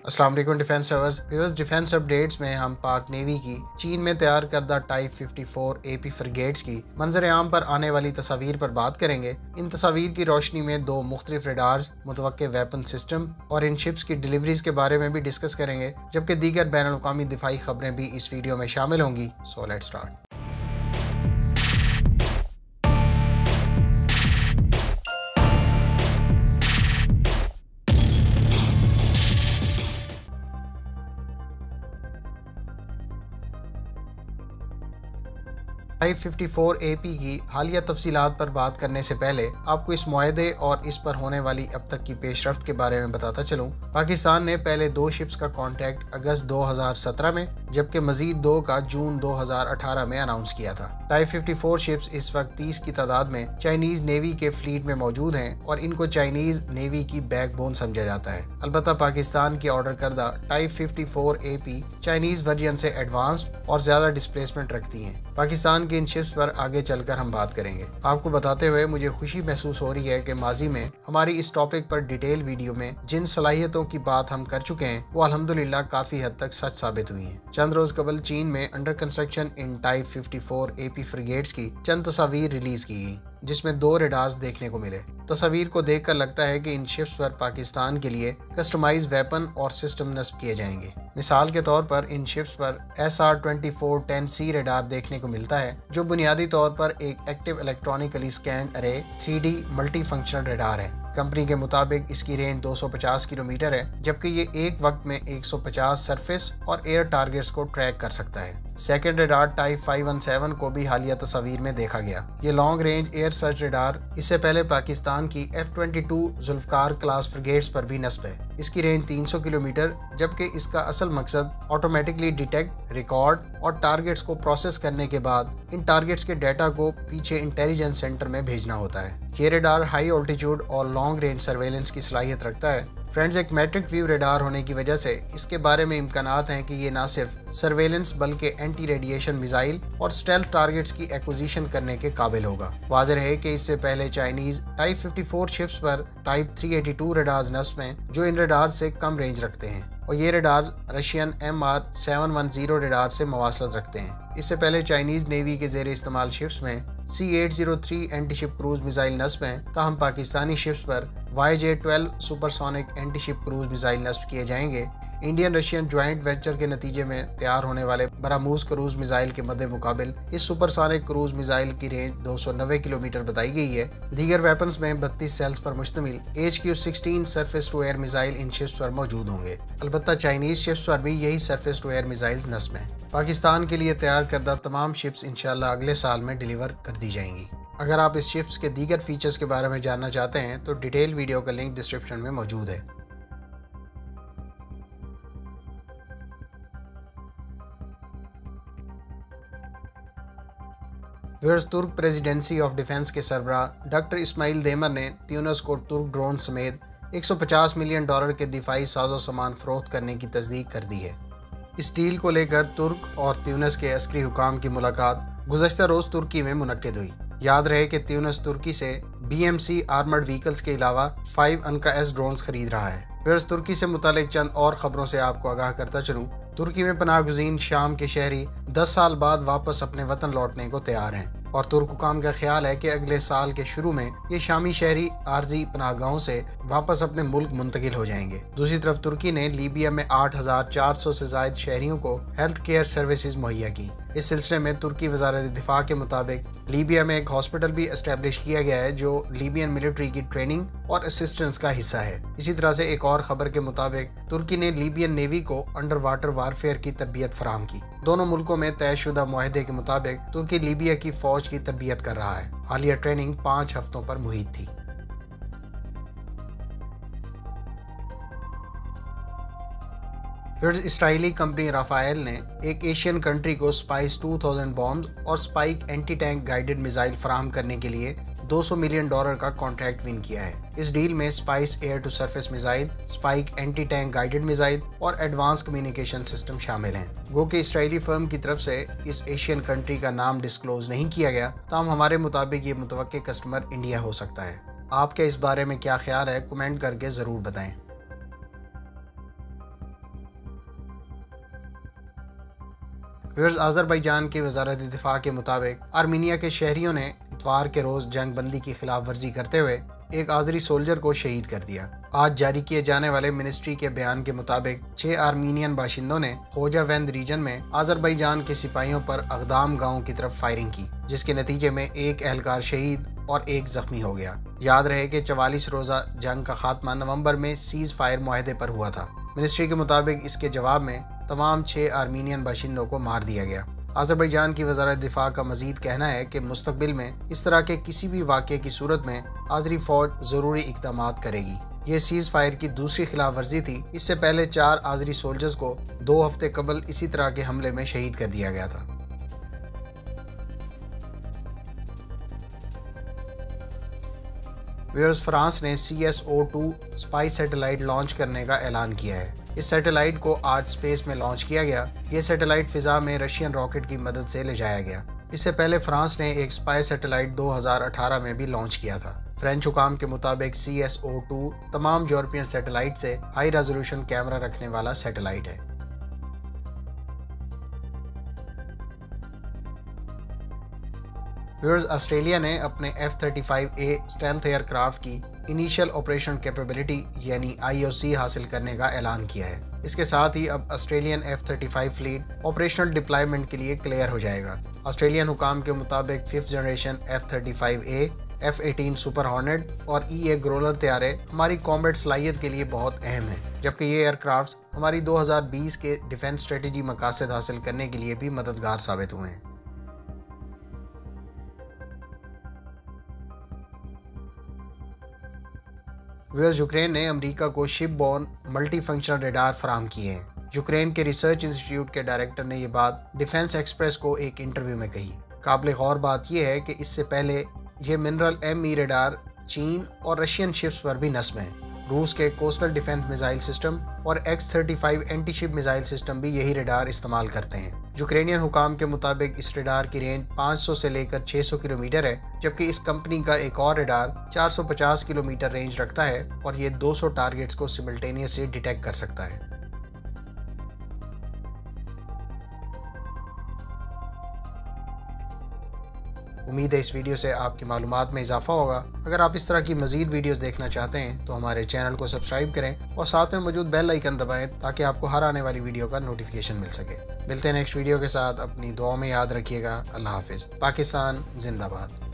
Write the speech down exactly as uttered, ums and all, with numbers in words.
अस्सलाम वालेकुम defence lovers. Viewers, defence updates में हम पाक नेवी की चीन में तैयार करदा टाइप चौवन ए पी फ्रिगेट्स की मंजर आम पर आने वाली तस्वीर पर बात करेंगे। इन तस्वीर की रोशनी में दो मुख्तलिफ रडार्स, मुतवक्के वेपन सिस्टम और इन शिप्स की डिलीवरीज के बारे में भी डिस्कस करेंगे, जबकि दीगर बैनुल अक़वामी दिफाई खबरें भी इस वीडियो में शामिल होंगी। So let's start. टाइप चौवन ए पी की हालिया तफसीलात पर बात करने से पहले आपको इस मुआहदे और इस पर होने वाली अब तक की पेशरफ्त के बारे में बताता चलूँ। पाकिस्तान ने पहले दो शिप्स का कॉन्ट्रैक्ट अगस्त दो हज़ार सत्रह में, जबकि मजीद दो का जून दो हज़ार अठारह में अनाउंस किया था। टाइप चौवन शिप्स इस वक्त तीस की तादाद में चाइनीज नेवी के फ्लीट में मौजूद हैं और इनको चाइनीज नेवी की बैकबोन समझा जाता है। अलबत्ता पाकिस्तान की ऑर्डर करदा टाइप चौवन ए पी चाइनीज वर्जन से एडवांस्ड और ज्यादा डिस्प्लेसमेंट रखती हैं। पाकिस्तान के इन शिप्स पर आगे चलकर हम बात करेंगे। आपको बताते हुए मुझे खुशी महसूस हो रही है कि माजी में हमारी इस टॉपिक पर डिटेल वीडियो में जिन सलाहियतों की बात हम कर चुके हैं वो अल्हम्दुलिल्लाह काफी हद तक सच साबित हुई हैं। चंद रोज कबल चीन में अंडर कंस्ट्रक्शन इन टाइप चौवन ए पी फ्रिगेट्स की चंद तस्वीर रिलीज की गई, जिसमें दो रेडार्स देखने को मिले। तस्वीर को देखकर लगता है कि इन शिप्स पर पाकिस्तान के लिए कस्टमाइज वेपन और सिस्टम नस्ब किए जाएंगे। मिसाल के तौर पर इन शिप्स पर S R twenty four ten C radar देखने को मिलता है, जो बुनियादी तौर पर एक active electronically scanned array three D multi functional radar है। कंपनी के मुताबिक इसकी रेंज दो सौ पचास किलोमीटर है, जबकि ये एक वक्त में एक सौ पचास सरफेस और एयर टारगेट्स को ट्रैक कर सकता है। सेकेंड रेडार टाइप पाँच सौ सत्रह को भी हालिया तस्वीर में देखा गया। ये long range air search radar इससे पहले पाकिस्तान की F twenty two Zulfiqar class frigates पर भी नस्ब है। इसकी रेंज तीन सौ किलोमीटर, जबकि इसका असल मकसद ऑटोमेटिकली डिटेक्ट, रिकॉर्ड और टारगेट्स को प्रोसेस करने के बाद इन टारगेट्स के डाटा को पीछे इंटेलिजेंस सेंटर में भेजना होता है। ये रेडार हाई ऑल्टीट्यूड और लॉन्ग रेंज सर्वेलेंस की सलाहियत रखता है। फ्रेंड्स, एक मैट्रिक व्यू रेडार होने की वजह से इसके बारे में इम्कानात हैं कि ये न सिर्फ सर्वेलेंस बल्कि एंटी रेडिएशन मिसाइल और स्टेल्थ टारगेट्स की एक्विजिशन करने के काबिल होगा। वाज़ेह है कि इससे पहले चाइनीज टाइप चौवन शिप्स पर टाइप तीन सौ बयासी रेडार्स नस्ब हैं, जो इन रेडार से कम रेंज रखते हैं, और ये radars Russian M R seven one zero radar से मवासलत रखते हैं। इससे पहले चाइनीज नेवी के जेर इस्तेमाल शिप्स में सी आठ सौ तीन एंटी शिप क्रूज मिसाइल नस्ब हैं, ताहम पाकिस्तानी शिप्स पर Y J twelve supersonic anti ship cruise missile नस्ब किए जाएंगे। इंडियन रशियन ज्वाइंट वेंचर के नतीजे में तैयार होने वाले ब्राह्मोस क्रूज मिसाइल के मद्दे मुकाबिल इस सुपरसोनिक क्रूज मिसाइल की रेंज दो सौ नब्बे किलोमीटर बताई गई है। दीगर वेपन्स में बत्तीस सेल्स पर मुश्तमिल H Q sixteen surface to air missile इन शिप्स पर मौजूद होंगे। अलबत्ता चाइनीज शिप्स पर भी यही सरफेस टू एयर मिसाइल्स नस्ब हैं। पाकिस्तान के लिए तैयार करदा तमाम शिप्स इंशाल्लाह अगले साल में डिलीवर कर दी जाएंगी। अगर आप इस शिप्स के दीगर फीचर्स के बारे में जानना चाहते हैं तो डिटेल वीडियो का लिंक डिस्क्रिप्शन में मौजूद है। व्यूअर्स, तुर्क प्रेसिडेंसी ऑफ डिफेंस के सरबराह डॉक्टर इस्माइल देमर ने ट्यूनिस को तुर्क ड्रोन समेत एक सौ पचास मिलियन डॉलर के दिफाई साजो सामान फरोख्त करने की तस्दीक कर दी है। इस डील को लेकर तुर्क और ट्यूनिस के अस्करी हुकाम की मुलाकात गुज़श्ता रोज़ तुर्की में मुनक्किद हुई। याद रहे कि ट्यूनिस तुर्की से B M C armoured vehicles के अलावा फाइव अनका एस ड्रोन्स खरीद रहा है। व्यूअर्स, तुर्की से मुतालिक चंद और खबरों से आपको आगाह करता चलूँ। तुर्की में पनाह गुज़ीन शाम के शहरी दस साल बाद वापस अपने वतन लौटने को तैयार हैं, और तुर्क हुकाम का ख्याल है कि अगले साल के शुरू में ये शामी शहरी आर्जी पनाहगाहों से वापस अपने मुल्क मुंतकिल हो जाएंगे। दूसरी तरफ तुर्की ने लीबिया में आठ हजार चार सौ से ज्यादा शहरियों को हेल्थ केयर सर्विसेज मुहैया की। इस सिलसिले में तुर्की वजारत दिफा के मुताबिक लीबिया में एक हॉस्पिटल भी एस्टेब्लिश किया गया है, जो लीबियन मिलिट्री की ट्रेनिंग और असिस्टेंस का हिस्सा है। इसी तरह से एक और खबर के मुताबिक तुर्की ने लीबियन नेवी को अंडर वाटर वारफेयर की तरबियत फराहम की। दोनों मुल्कों में तयशुदा मुआहदे के मुताबिक तुर्की लीबिया की फौज की तरबियत कर रहा है। हालिया ट्रेनिंग पाँच हफ्तों पर मुहित थी। फिर इसराइली कंपनी राफाएल ने एक एशियन कंट्री को स्पाइस टू थाउज़ेंड बॉम्ब और Spike anti tank guided missile फराहम करने के लिए दो सौ मिलियन डॉलर का कॉन्ट्रैक्ट विन किया है। इस डील में Spice air to surface missile, Spike anti tank guided missile और एडवांस कम्युनिकेशन सिस्टम शामिल हैं। गो कि इसराइली फर्म की तरफ से इस एशियन कंट्री का नाम डिस्क्लोज नहीं किया गया, ताहम हमारे मुताबिक ये मुतवक्के कस्टमर इंडिया हो सकता है। आपके इस बारे में क्या ख्याल है, कमेंट करके ज़रूर बताएं। व्यूअर्स, आज़रबाईजान की वजारत दिफा के मुताबिक आर्मीनिया के शहरियों ने इतवार के रोज जंग बंदी की खिलाफ वर्जी करते हुए एक आज़री सोल्जर को शहीद कर दिया। आज जारी किए जाने वाले मिनिस्ट्री के बयान के मुताबिक छह आर्मीनियन बाशिंदों ने खोजावेंद रीजन में आज़रबाईजान के सिपाहियों पर अगदाम गांव की तरफ फायरिंग की, जिसके नतीजे में एक एहलकार शहीद और एक जख्मी हो गया। याद रहे कि चवालीस रोजा जंग का खात्मा नवंबर में सीज फायर मुआहदे पर हुआ था। मिनिस्ट्री के मुताबिक इसके जवाब में तमाम छह आर्मीनियन बाशिंदों को मार दिया गया। आज़रबाईजान की वजारत दिफा का मजीद कहना है कि मुस्तकबिल में इस तरह के किसी भी वाक़े की सूरत में आज़री फौज ज़रूरी इक़दाम करेगी। ये सीज़ फायर की दूसरी खिलाफ वर्जी थी। इससे पहले चार आज़री सोल्जर्स को दो हफ्ते कबल इसी तरह के हमले में शहीद कर दिया गया था। व्यूअर्स, फ्रांस ने C S O two spy satellite launch करने का ऐलान किया है। इस सैटेलाइट को आज स्पेस में लॉन्च किया गया। ये सैटेलाइट फिजा में रशियन रॉकेट की मदद से ले जाया गया। इससे पहले फ्रांस ने एक स्पाई सैटेलाइट दो हज़ार अठारह में भी लॉन्च किया था। फ्रेंच हुकाम के मुताबिक सी एस ओ टू तमाम यूरोपियन सैटेलाइट से हाई रेजोल्यूशन कैमरा रखने वाला सैटेलाइट है। व्यूअर्स, ऑस्ट्रेलिया ने अपने F thirty five A stealth aircraft की इनिशियल ऑपरेशन कैपेबिलिटी यानी आई ओ सी हासिल करने का ऐलान किया है। इसके साथ ही अब Australian F thirty five fleet operational deployment के लिए क्लियर हो जाएगा। ऑस्ट्रेलियन हुकाम के मुताबिक fifth generation F thirty five A, F eighteen super hornet और ई ए ग्रोलर तैयारे हमारी कॉम्बैट सलाहियत के लिए बहुत अहम है, जबकि ये एयरक्राफ्ट हमारी दो हज़ार बीस के डिफेंस स्ट्रेटेजी मकासद हासिल करने के लिए भी मददगार साबित हुए हैं। व्यूअर्स, यूक्रेन ने अमेरिका को ship borne multi functional radar फराहम किए हैं। यूक्रेन के रिसर्च इंस्टीट्यूट के डायरेक्टर ने ये बात डिफेंस एक्सप्रेस को एक इंटरव्यू में कही। काबिल गौर बात यह है कि इससे पहले ये मिनरल एम ई रेडार चीन और रशियन शिप्स पर भी नस्ब हैं। रूस के कोस्टल डिफेंस मिसाइल सिस्टम और X thirty five anti ship missile system भी यही रेडार इस्तेमाल करते हैं। यूक्रेनियन हुकाम के मुताबिक इस रेडार की रेंज पाँच सौ से लेकर छह सौ किलोमीटर है, जबकि इस कंपनी का एक और रेडार चार सौ पचास किलोमीटर रेंज रखता है और ये दो सौ टारगेट्स को सिमल्टेनियसली डिटेक्ट कर सकता है। उम्मीद है इस वीडियो से आपकी मालूमात में इजाफा होगा। अगर आप इस तरह की मजीद वीडियोस देखना चाहते हैं तो हमारे चैनल को सब्सक्राइब करें और साथ में मौजूद बेल आइकन दबाएं ताकि आपको हर आने वाली वीडियो का नोटिफिकेशन मिल सके। मिलते हैं नेक्स्ट वीडियो के साथ। अपनी दुआ में याद रखिएगा। अल्लाह हाफिज़। पाकिस्तान जिंदाबाद।